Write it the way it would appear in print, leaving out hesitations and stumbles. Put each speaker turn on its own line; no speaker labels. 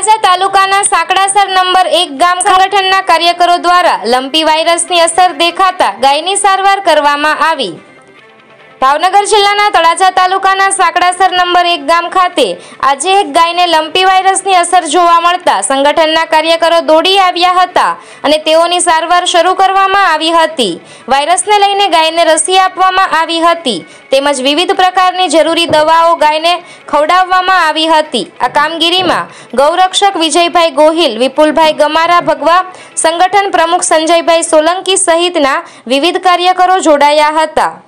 તળાજા તાલુકાના સાંકડાસર નંબર 1 ગામ સંગઠનના કાર્યકરો દ્વારા લંપી વાયરસની અસર દેખાતા ગાયની સારવાર કરવામાં આવી। ભાવનગર જિલ્લાના તળાજા તાલુકાના સાંકડાસર નંબર 1 ગામ ખાતે આજે એક ગાયને લંપી વાયરસની અસર જોવા મળતા સંગઠનના કાર્યકરો દોડી આવ્યા હતા અને તેઓની સારવાર શરૂ કરવામાં આવી હતી। વાયરસને લઈને ગાયને રસી આપવામાં આવી હતી તેમજ વિવિધ પ્રકારની જરૂરી દવાઓ ગાયને ખવડાવવામાં આવી હતી। આ કામગીરીમાં ગૌરક્ષક વિજયભાઈ ગોહિલ, વિપુલભાઈ ગમારા ભગવા, સંગઠન પ્રમુખ સંજયભાઈ સોલંકી સહિતના વિવિધ કાર્યકરો જોડાયા હતા।